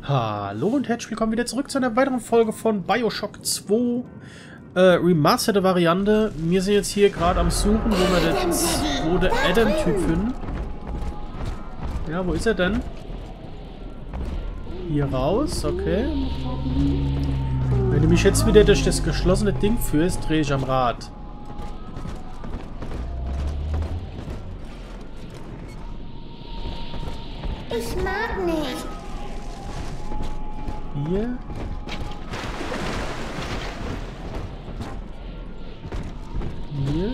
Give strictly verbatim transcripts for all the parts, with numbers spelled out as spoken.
Hallo und herzlich willkommen wieder zurück zu einer weiteren Folge von Bioshock zwei äh, Remasterte Variante. Wir sind jetzt hier gerade am Suchen, wo wir den zweiten Adam-Typ finden. Ja, wo ist er denn? Hier raus, okay. Wenn du mich jetzt wieder durch das geschlossene Ding führst, drehe ich am Rad. Ich mag nicht. Hier. Hier.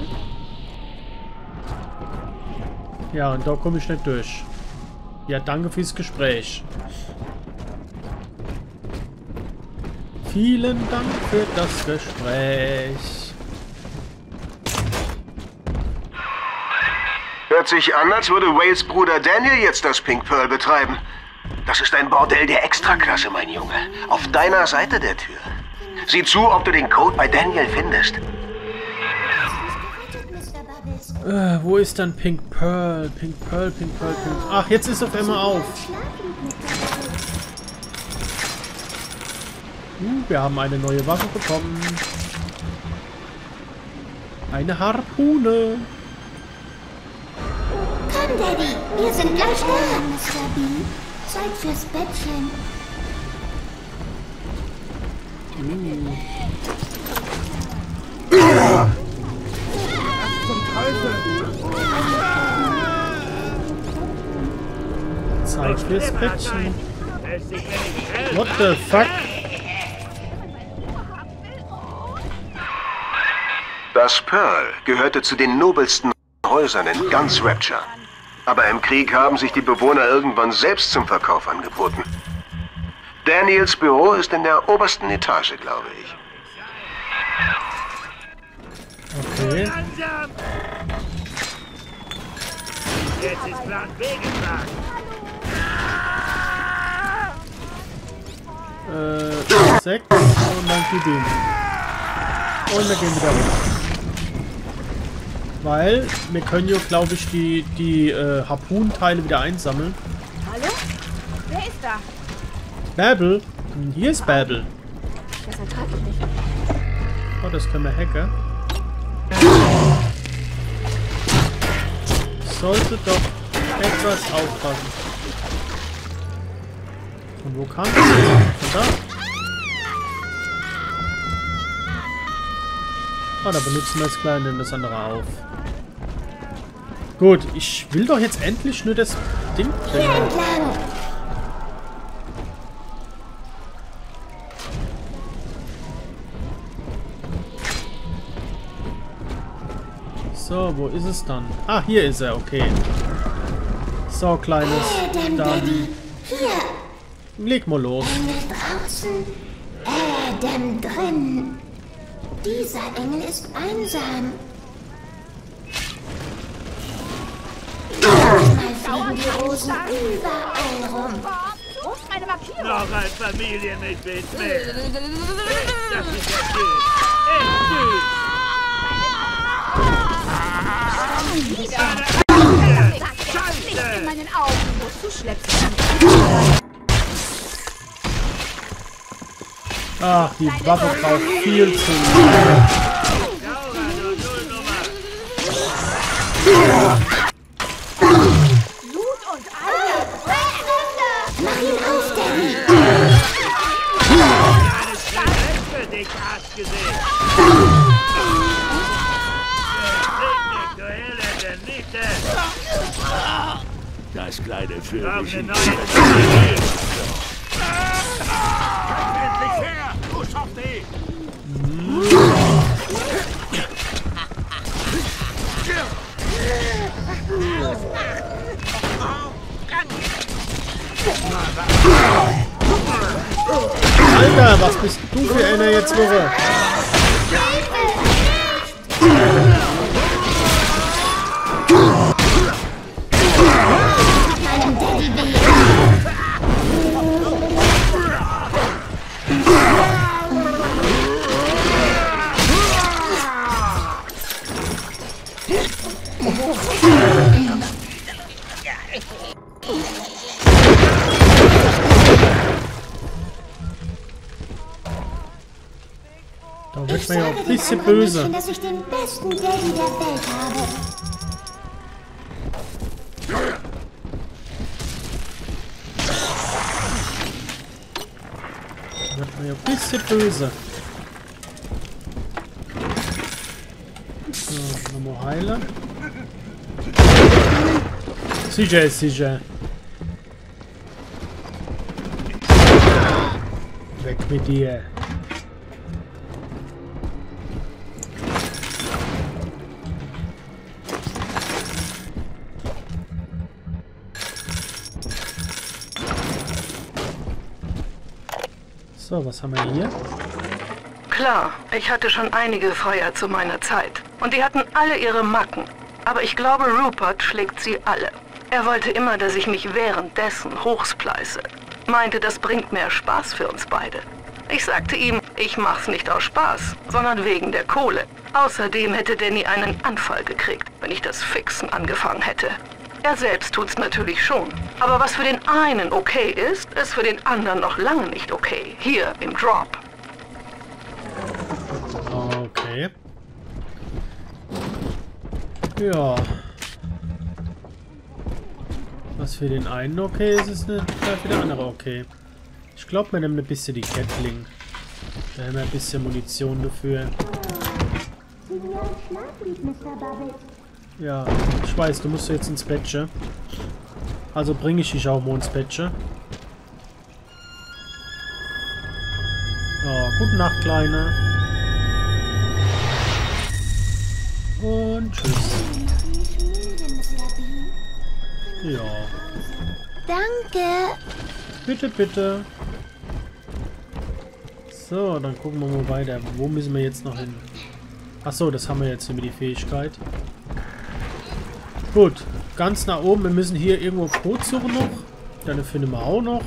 Ja, und da komme ich nicht durch. Ja, danke fürs Gespräch. Vielen Dank für das Gespräch. Hört sich an, als würde Wales Bruder Daniel jetzt das Pink Pearl betreiben. Das ist ein Bordell der Extraklasse, mein Junge. Auf deiner Seite der Tür. Sieh zu, ob du den Code bei Daniel findest. Äh, wo ist dann Pink Pearl? Pink Pearl, Pink Pearl, Pink... Ach, jetzt ist auf einmal auf. Uh, wir haben eine neue Waffe bekommen. Eine Harpune. Komm, Daddy, wir sind gleich da. Mister B, Zeit fürs Bettchen. Uh. Zeit fürs Bettchen. What the fuck? Das Pearl gehörte zu den nobelsten Häusern in ganz Rapture. Aber im Krieg haben sich die Bewohner irgendwann selbst zum Verkauf angeboten. Daniels Büro ist in der obersten Etage, glaube ich. Okay. Jetzt ist Plan B gefragt. Äh, sechs und dann gib ihm. Und wir gehen wieder runter. Weil wir können ja, glaube ich, die, die äh, Harpunenteile wieder einsammeln. Hallo? Wer ist da? Babel. Hier ist Babel. Das ertrage ich nicht. Oh, das können wir hacken. Sollte doch etwas aufpassen. Und wo kam das jetzt? Von da? Ah, da benutzen wir das Kleine und das andere auf. Gut, ich will doch jetzt endlich nur das Ding bringen. Hier entlang. So, wo ist es dann? Ah, hier ist er, okay. So, Kleines. Adam, Dann Daddy, hier. leg mal los. Engel draußen, Adam drin. Dieser Engel ist einsam. Manchmal fliegen die Rosen überall rum. Wo ist meine Markierung? Noch ein Familienmitglied mehr. Das ist ja schön. Echt süß. Licht in meinen Augen. Wozu schleppst du mich? Ach, die Waffe braucht viel zu lange. Blut und Eier. Mach ihn auf, Daddy. Alles Talent für dich, Arschgesicht. Das kleine Vögelchen. Endlich her, du Softie! Alter, was bist du für einer jetzt, Woche? Meinem Daddy weh. Da wird Ich man ja auch sage ein den bisschen anderen böse. Mädchen, dass ich den besten Daddy der Welt habe. Da wird man ja ein bisschen böse. So, nochmal heilen. Sicher ist sicher. Weg mit dir. So, was haben wir hier? Klar, ich hatte schon einige Feuer zu meiner Zeit. Und die hatten alle ihre Macken. Aber ich glaube, Rupert schlägt sie alle. Er wollte immer, dass ich mich währenddessen hochspleiße. Meinte, das bringt mehr Spaß für uns beide. Ich sagte ihm, ich mach's nicht aus Spaß, sondern wegen der Kohle. Außerdem hätte Danny einen Anfall gekriegt, wenn ich das Fixen angefangen hätte. Er selbst tut's natürlich schon. Aber was für den einen okay ist, ist für den anderen noch lange nicht okay. Hier im Drop. Okay. Ja. Was für den einen okay ist, ist nicht für den anderen okay. Ich glaube, wir nehmen ein bisschen die Gatling. Da haben wir ein bisschen Munition dafür. Ja, ich weiß, du musst jetzt ins Bettchen. Also bringe ich dich auch mal ins Bettchen. Ja, gute Nacht, Kleine. Und tschüss. Ja. Danke. Bitte, bitte. So, dann gucken wir mal weiter. Wo müssen wir jetzt noch hin? Achso, das haben wir jetzt über die Fähigkeit. Gut, ganz nach oben. Wir müssen hier irgendwo Code suchen noch. Dann finden wir auch noch.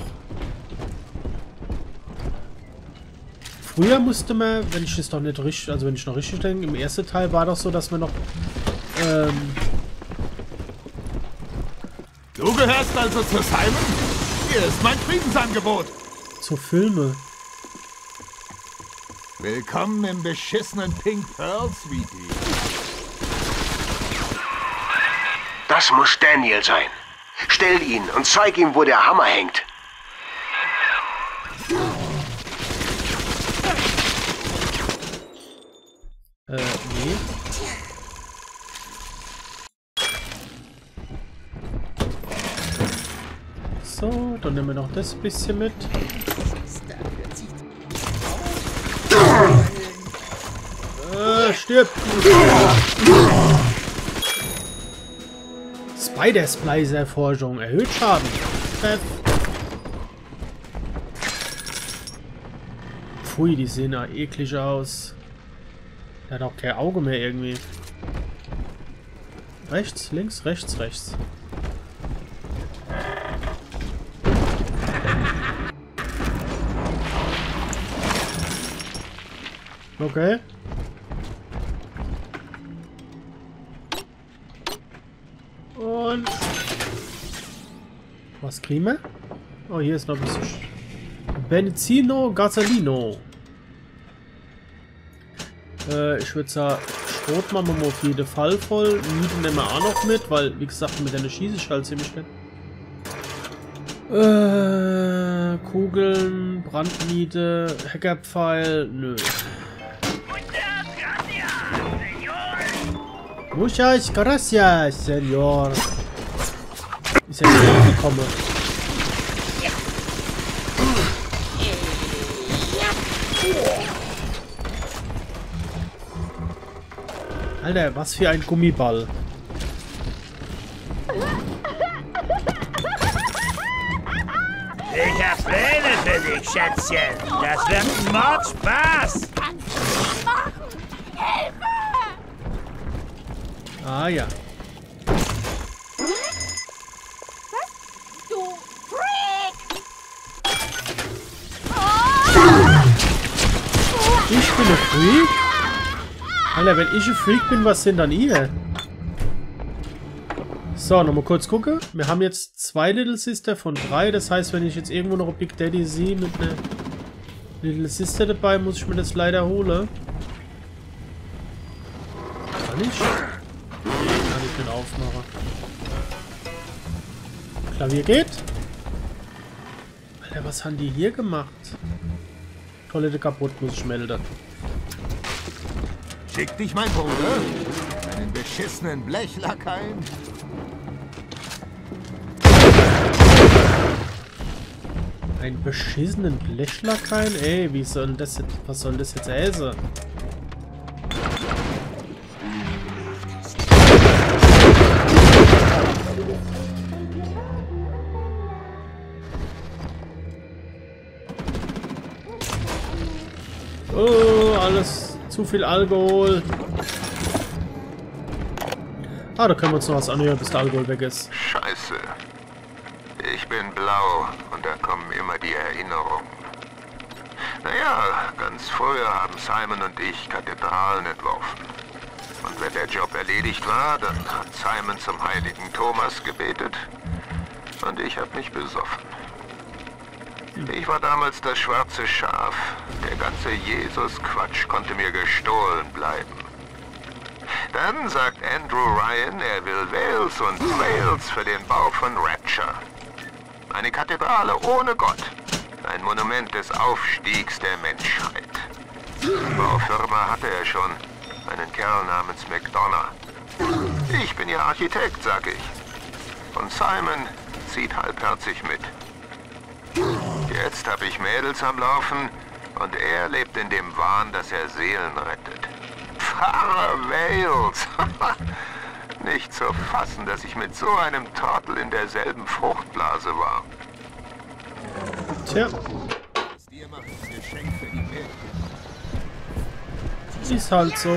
Früher musste man, wenn ich es doch nicht richtig, also wenn ich noch richtig denke, im ersten Teil war doch so, dass man noch ähm, Du gehörst also zu Simon? Hier ist mein Friedensangebot. zu Filme. Willkommen im beschissenen Pink Pearl, Sweetie. Das muss Daniel sein. Stell ihn und zeig ihm, wo der Hammer hängt. Äh, nee. So, dann nehmen wir noch das bisschen mit. Äh, stirb! Spider-Splicer-Erforschung. Erhöht Schaden. F. Pfui, die sehen ja eklig aus. Der hat auch kein Auge mehr irgendwie. Rechts, links, rechts, rechts. Okay. Und... Was kriegen wir? Oh, hier ist noch ein bisschen... Benzino Gasolino. Äh, ich würde sagen, Schrot machen wir auf jeden Fall voll. Mieten nehmen wir auch noch mit, weil, wie gesagt, mit einer schieße ich halt ziemlich schnell. Äh, Kugeln, Brandmiete, Hackerpfeil, nö. Muchas gracias, Senor. Ist ja nicht angekommen. Alter, was für ein Gummiball. Ich hab Pläne für dich, Schätzchen. Das wird ein Mordspaß. Ah ja. Du Freak! Ich bin ein Freak? Alter, wenn ich ein Freak bin, was sind dann ihr? So, nochmal kurz gucken. Wir haben jetzt zwei Little Sister von drei. Das heißt, wenn ich jetzt irgendwo noch ein Big Daddy sehe mit einer Little Sister dabei, muss ich mir das leider holen. Kann ich? Nee, kann ich nicht aufmachen. Klavier geht. Alter, was haben die hier gemacht? Toilette kaputt, muss ich melden. Schick dich, mein Bruder. Einen beschissenen Blechlack ein. Einen beschissenen Blechlackein? Ey, wie soll das jetzt, was soll das jetzt heißen? Oh, alles zu viel Alkohol. Ah, da können wir uns noch was anhören, bis der Alkohol weg ist. Scheiße. Ich bin blau und da kommen immer die Erinnerungen. Naja, ganz früher haben Simon und ich Kathedralen entworfen. Und wenn der Job erledigt war, dann hat Simon zum heiligen Thomas gebetet und ich habe mich besoffen. Ich war damals das schwarze Schaf. Der ganze Jesus-Quatsch konnte mir gestohlen bleiben. Dann sagt Andrew Ryan, er will Wales und Wales für den Bau von Rapture. Eine Kathedrale ohne Gott. Ein Monument des Aufstiegs der Menschheit. Die Baufirma hatte er schon. Einen Kerl namens McDonough. Ich bin ihr Architekt, sag ich. Und Simon zieht halbherzig mit. Jetzt habe ich Mädels am Laufen und er lebt in dem Wahn, dass er Seelen rettet. Pfarrer Wales! Nicht zu fassen, dass ich mit so einem Trottel in derselben Fruchtblase war. Tja. Ist halt so.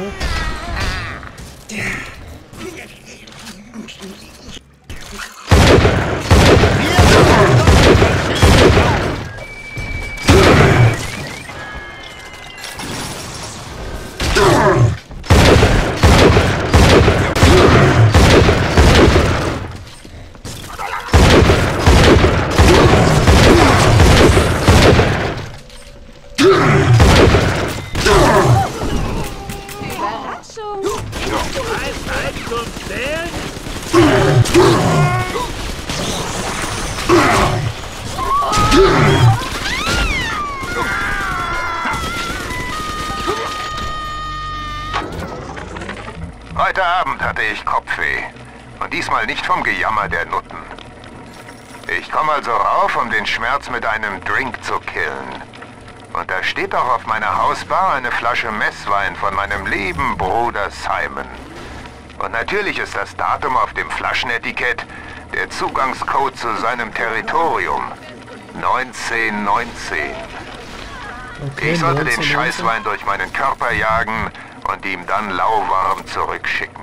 Heute Abend hatte ich Kopfweh. Und diesmal nicht vom Gejammer der Nutten. Ich komme also rauf, um den Schmerz mit einem Drink zu killen. Und da steht auch auf meiner Hausbar eine Flasche Messwein von meinem lieben Bruder Simon. Und natürlich ist das Datum auf dem Flaschenetikett der Zugangscode zu seinem Territorium. neunzehn neunzehn. Okay, ich sollte den Scheißwein durch meinen Körper jagen und ihm dann lauwarm zurückschicken.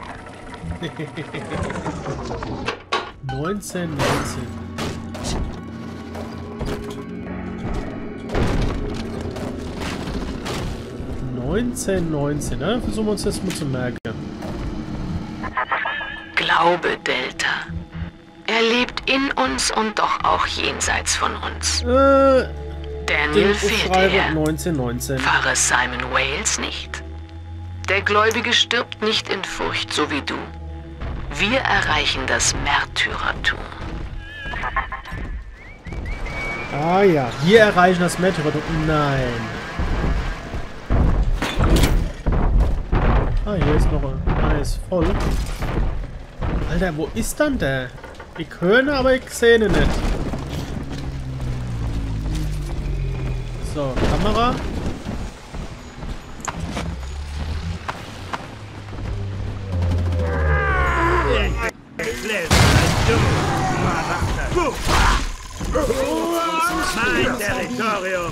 neunzehn neunzehn. neunzehn neunzehn, ne? Versuchen wir uns das mal zu merken. Glaube, Delta. Er lebt in uns und doch auch jenseits von uns. Äh, Daniel fehlte her. neunzehn neunzehn. Pfarrer Simon Wales nicht. Der Gläubige stirbt nicht in Furcht, so wie du. Wir erreichen das Märtyrertum. Ah ja, wir erreichen das Märtyrertum. Nein. Ah, hier ist noch ein. Ah, ist voll. Alter, wo ist dann der? Ich höre ihn, aber ich sehe ihn nicht. So, Kamera. Mein Territorium!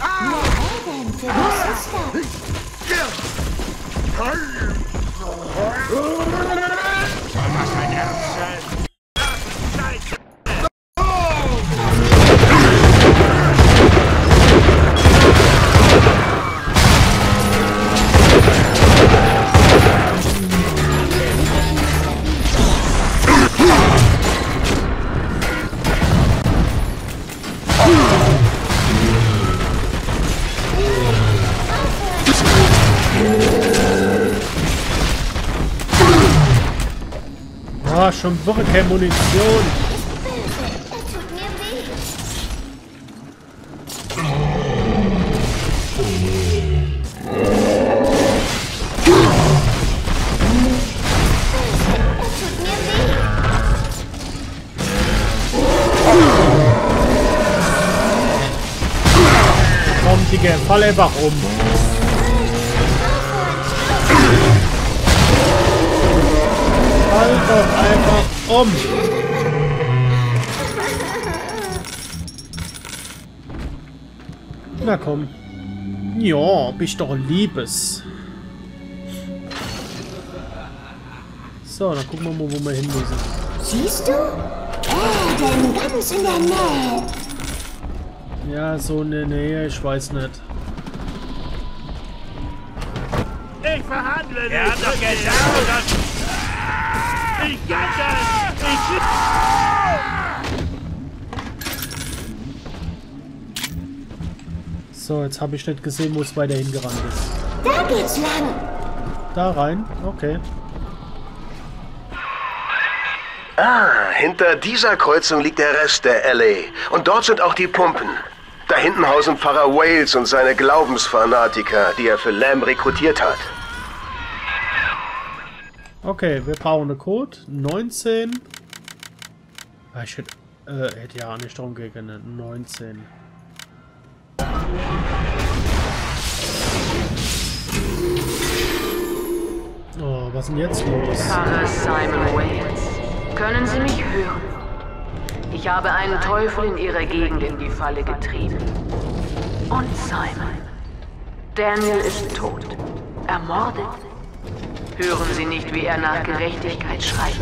Soll das ein Ernst sein? Ah, schon Woche keine Munition. Komm, Digga, fall einfach um. Fall doch einfach um. Na komm. Ja, bist doch liebes. So, dann gucken wir mal, wo wir hin müssen. Siehst du? Eden, ganz in der Nähe. Ja, so in der Nähe, ich weiß nicht. Ich verhandle nicht. Er hat doch gesagt, ich kann das. Ich... So, jetzt habe ich nicht gesehen, wo es weiter hingerannt ist. Da geht's lang. Da rein? Okay. Ah, hinter dieser Kreuzung liegt der Rest der L A. Und dort sind auch die Pumpen. Da hinten hausen Pfarrer Wales und seine Glaubensfanatiker, die er für Lamb rekrutiert hat. Okay, wir brauchen einen Code. neunzehn. Ah, ich hätte, äh, hätte ja nicht darum gegangen. neunzehn. Oh, was ist denn jetzt los? Pfarrer Simon Wales, können Sie mich hören? Ich habe einen Teufel in Ihrer Gegend in die Falle getrieben. Und Simon. Daniel ist tot. Ermordet. Hören Sie nicht, wie er nach Gerechtigkeit schreit?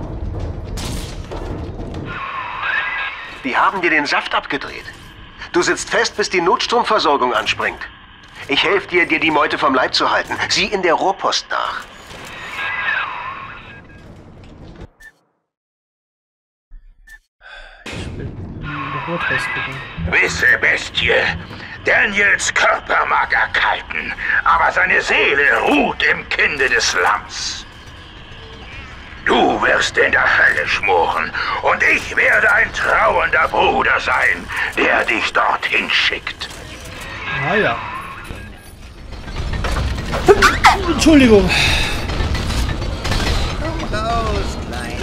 Die haben dir den Saft abgedreht. Du sitzt fest, bis die Notstromversorgung anspringt. Ich helfe dir, dir die Meute vom Leib zu halten. Sieh in der Rohrpost nach. Wisse, Bestie, Daniels Körper mag erkalten, aber seine Seele ruht im Kinde des Lamms. Du wirst in der Hölle schmoren und ich werde ein trauernder Bruder sein, der dich dorthin schickt. Ah ja. Entschuldigung. Raus, Klein.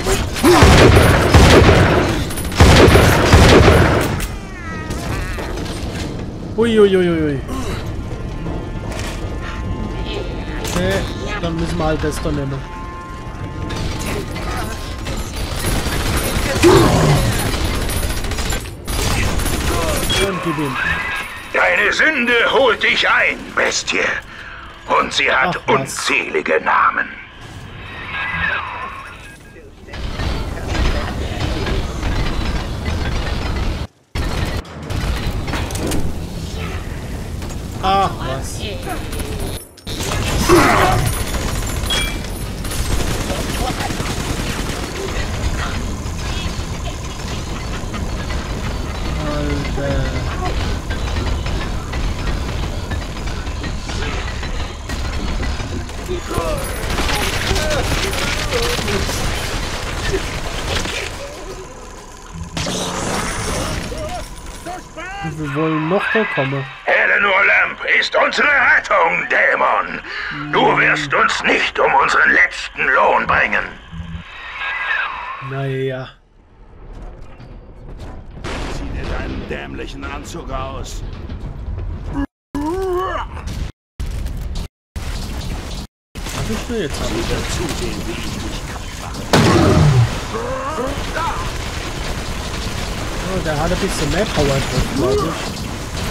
Uiuiuiui. Okay, dann müssen wir halt das da nehmen. Und gib ihm. Deine Sünde holt dich ein, Bestie. Und sie hat Ach, unzählige Namen. Ach was. Alter. Wir wollen noch da kommen. Eleanor Lamb ist unsere Rettung, Dämon. Du wirst uns nicht um unseren letzten Lohn bringen. Naja. Zieh dir deinen dämlichen Anzug aus. Was ist denn jetzt? Sieh dir zusehen, wie ich dich kaputt mache. Oh, der hat ein bisschen mehr Power drauf, glaube ich.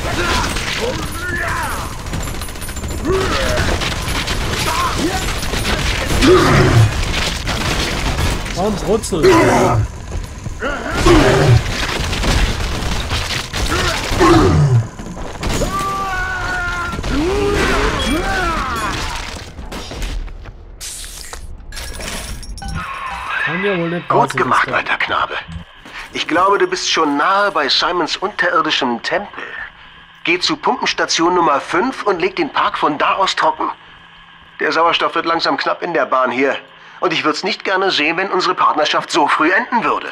Warum brutzelt? Kann ja wohl nicht. Gut gemacht, alter Knabe. Ich glaube, du bist schon nahe bei Simons unterirdischem Tempel. Geh zu Pumpenstation Nummer fünf und leg den Park von da aus trocken. Der Sauerstoff wird langsam knapp in der Bahn hier. Und ich würde es nicht gerne sehen, wenn unsere Partnerschaft so früh enden würde.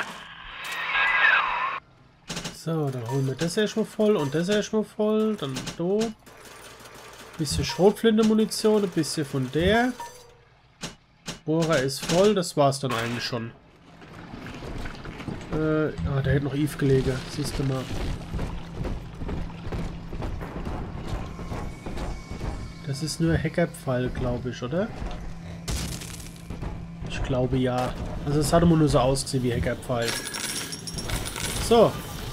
So, dann holen wir das erstmal voll und das erstmal voll. Dann so. Bisschen Schrotflinte-Munition, ein bisschen von der. Bohrer ist voll, das war's dann eigentlich schon. Äh, ah, da hätte noch Eve gelegen, siehst du mal. Das ist nur Hackerpfeil, glaube ich, oder? Ich glaube ja. Also es hat immer nur so ausgesehen wie Hackerpfeil. So.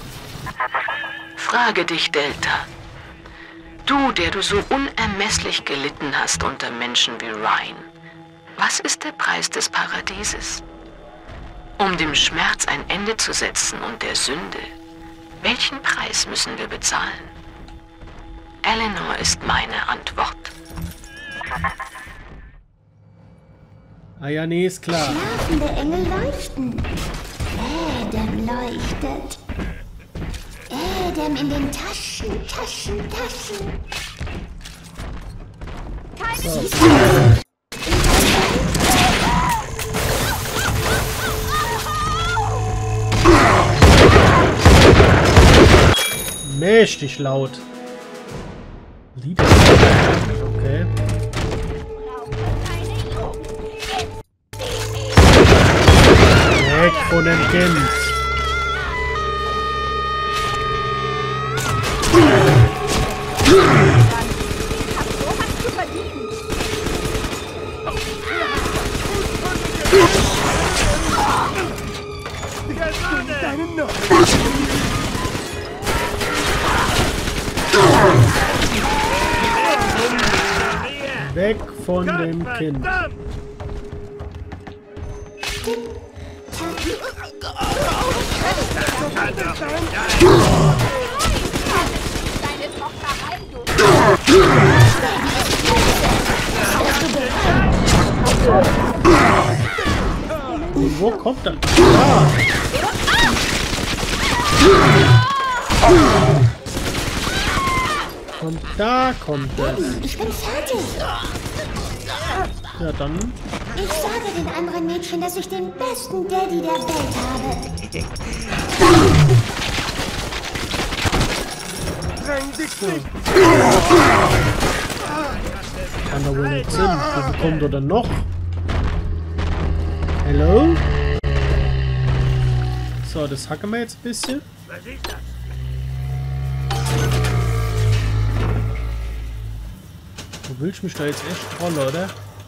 Frage dich, Delta. Du, der du so unermesslich gelitten hast unter Menschen wie Ryan. Was ist der Preis des Paradieses? Um dem Schmerz ein Ende zu setzen und der Sünde, welchen Preis müssen wir bezahlen? Eleanor ist meine Antwort. Ah ja, nee, ist klar. Schlafende Engel leuchten. Adam leuchtet. Adam in den Taschen, Taschen, Taschen. So. Mächtig laut. Liebe. Okay. Weg von dem Kind. Weg von dem Kind. Und wo kommt das? Ah. Und da kommt es. Ich bin fertig. Ja, dann. Ich sage den anderen Mädchen, dass ich den besten Daddy der Welt habe. Kann da wohl nicht Sinn. Wo kommt er denn noch? Hallo? So, das hacken wir jetzt ein bisschen. Was ist das? Du willst mich da jetzt echt trollen, oder?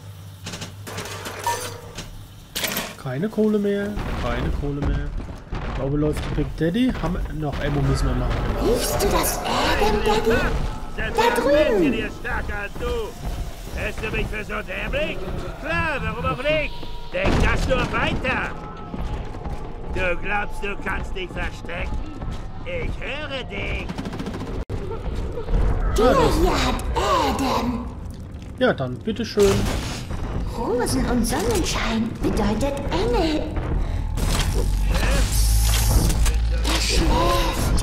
Keine Kohle mehr. Keine Kohle mehr. Ich glaube, läuft Big Daddy. Haben wir noch Ammo müssen wir machen. Riechst du das Adam, Daddy? Da drüben. Dir stärker als du. Hältst du mich für so dämlich? Klar, warum auch nicht? Denk das nur weiter. Du glaubst, du kannst dich verstecken? Ich höre dich. Der hier hat Adam. Ja, dann bitteschön. Rosen und Sonnenschein bedeutet Engel. Er schläft.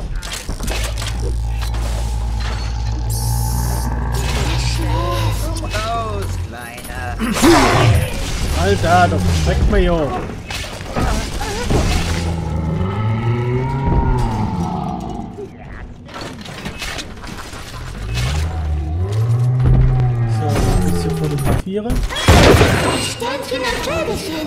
Er schläft. Los, Kleiner. Alter, das schreckt mir ja. So, ein bisschen fotografieren. Sternchen und Vögelchen.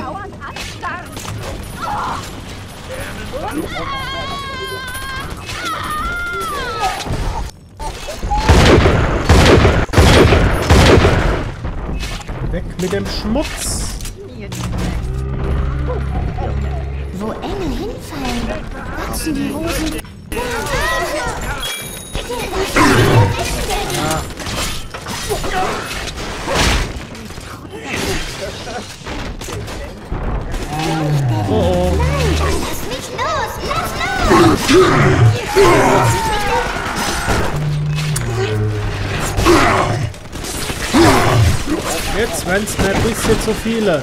Weg mit dem Schmutz. Wo Engel hinfallen, wachsen die Rosen. Ah. Oh oh. Nein, lass mich los! Lass los! Jetzt werden es mir ein bisschen zu viele.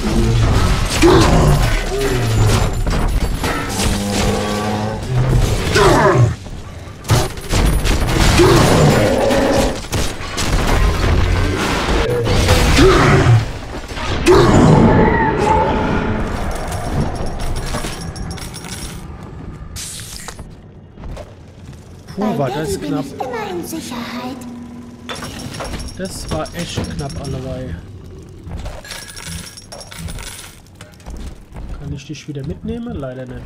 Puh, war das bin knapp. ich immer in Sicherheit. Das war echt knapp alleweil. Kann ich dich wieder mitnehmen? Leider nicht.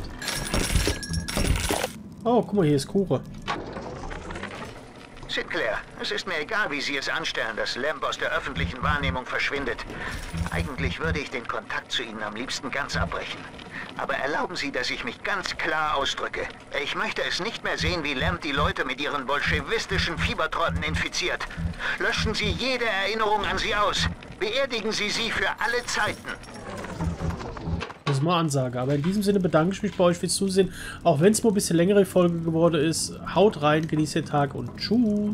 Oh, guck mal, hier ist Kuche. Sinclair, es ist mir egal, wie Sie es anstellen, dass Lamb aus der öffentlichen Wahrnehmung verschwindet. Eigentlich würde ich den Kontakt zu Ihnen am liebsten ganz abbrechen. Aber erlauben Sie, dass ich mich ganz klar ausdrücke. Ich möchte es nicht mehr sehen, wie Lamb die Leute mit ihren bolschewistischen Fiebertrotten infiziert. Löschen Sie jede Erinnerung an sie aus. Beerdigen Sie sie für alle Zeiten. Das ist mal Ansage. Aber in diesem Sinne bedanke ich mich bei euch fürs Zusehen. Auch wenn es mal ein bisschen längere Folge geworden ist. Haut rein, genießt den Tag und tschüss.